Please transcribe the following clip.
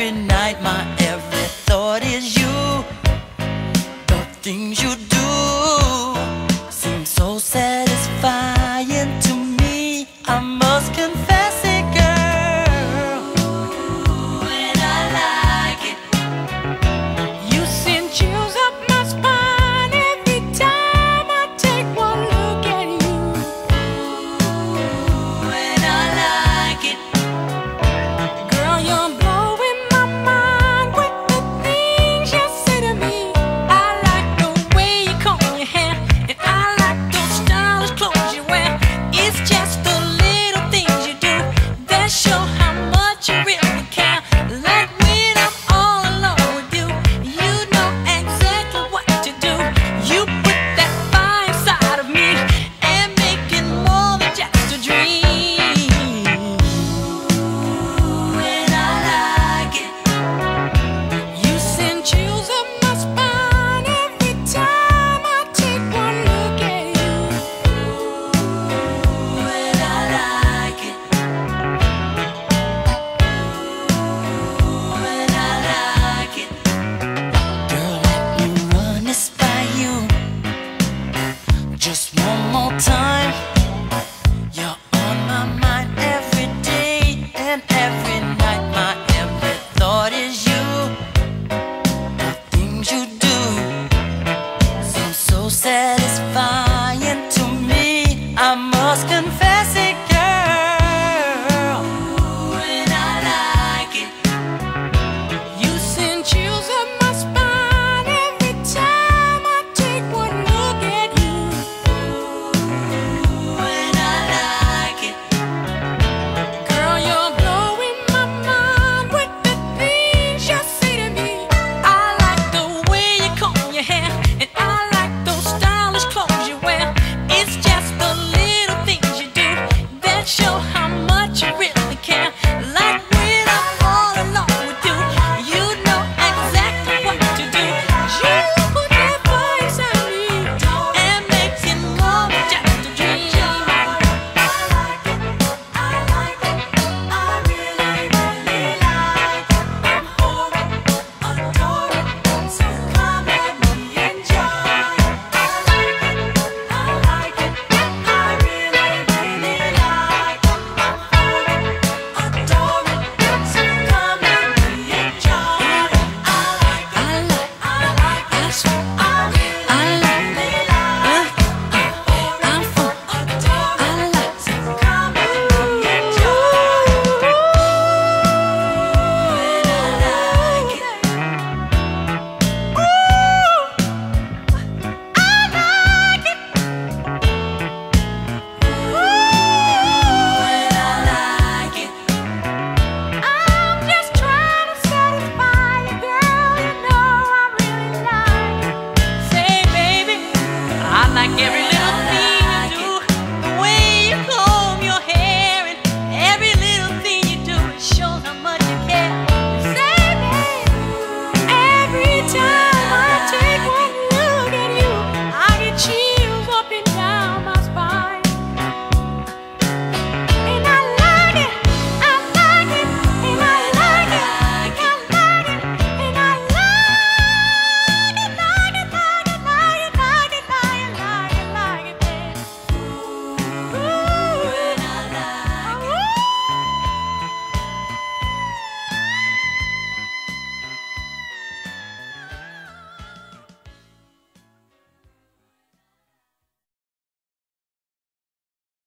every night, my every thought is you. The things you do seem so satisfying to me. I must confess it, girl. And I like it. You send chills up my spine every time I take one look at you. And I like it. Girl, you're blowing my mind with the things you say to me. I like the way you comb your hair, and I like those stylish clothes you wear. It's just the little things you do that show how much you really care. Like when I'm all alone with you, you know exactly what to do. You put that fire inside of me and make it more than just a dream. And I like it. You send chills up my spine every time I take one look at you. And I like it. And I like it. Girl, let me run this by you just one more time. You're on my mind every day and every